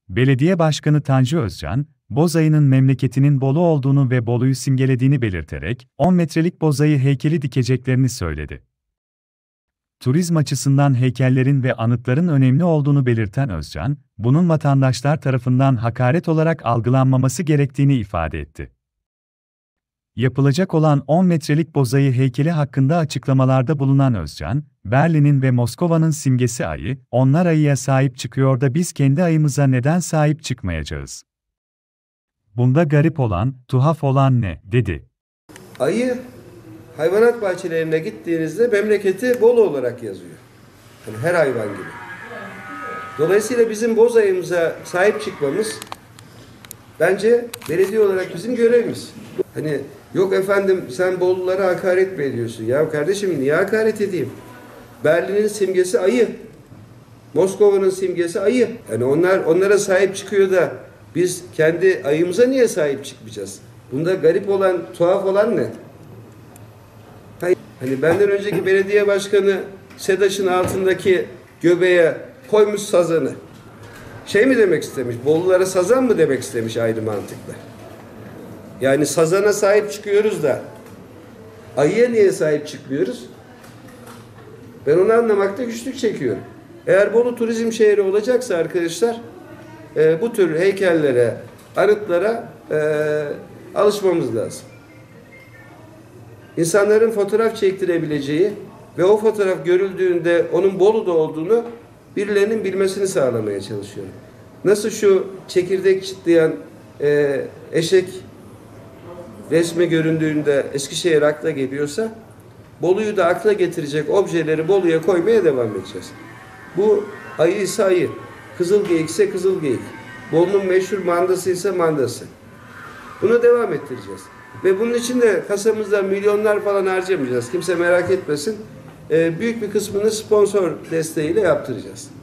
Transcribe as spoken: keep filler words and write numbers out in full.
Belediye Başkanı Tanju Özcan, bozayının memleketinin Bolu olduğunu ve Bolu'yu simgelediğini belirterek, on metrelik bozayı heykeli dikeceklerini söyledi. Turizm açısından heykellerin ve anıtların önemli olduğunu belirten Özcan, bunun vatandaşlar tarafından hakaret olarak algılanmaması gerektiğini ifade etti. Yapılacak olan on metrelik bozayı heykeli hakkında açıklamalarda bulunan Özcan, Berlin'in ve Moskova'nın simgesi ayı, onlar ayıya sahip çıkıyor da biz kendi ayımıza neden sahip çıkmayacağız? Bunda garip olan, tuhaf olan ne, dedi. Ayı, hayvanat bahçelerine gittiğinizde memleketi Bolu olarak yazıyor. Yani her hayvan gibi. Dolayısıyla bizim boz ayımıza sahip çıkmamız, bence belediye olarak bizim görevimiz. Hani yok efendim sen Bolulara hakaret mi ediyorsun? Ya kardeşim niye hakaret edeyim? Berlin'in simgesi ayı. Moskova'nın simgesi ayı. Yani onlar onlara sahip çıkıyor da biz kendi ayımıza niye sahip çıkmayacağız? Bunda garip olan, tuhaf olan ne? Hani benden önceki belediye başkanı SEDAŞ'ın altındaki göbeğe koymuş sazanı. Şey mi demek istemiş? Bolulara sazan mı demek istemiş aynı mantıkla? Yani sazana sahip çıkıyoruz da ayıya niye sahip çıkmıyoruz? Ben onu anlamakta güçlük çekiyorum. Eğer Bolu turizm şehri olacaksa arkadaşlar e, bu tür heykellere, anıtlara e, alışmamız lazım. İnsanların fotoğraf çektirebileceği ve o fotoğraf görüldüğünde onun Bolu'da olduğunu birilerinin bilmesini sağlamaya çalışıyorum. Nasıl şu çekirdek çitleyen e, eşek resmi göründüğünde Eskişehir akla geliyorsa, Bolu'yu da akla getirecek objeleri Bolu'ya koymaya devam edeceğiz. Bu ayı ise ayı, kızılgeyik ise kızılgeyik, Bolu'nun meşhur mandası ise mandası. Bunu devam ettireceğiz. Ve bunun için de kasamızda milyonlar falan harcamayacağız. Kimse merak etmesin. Ee, büyük bir kısmını sponsor desteğiyle yaptıracağız.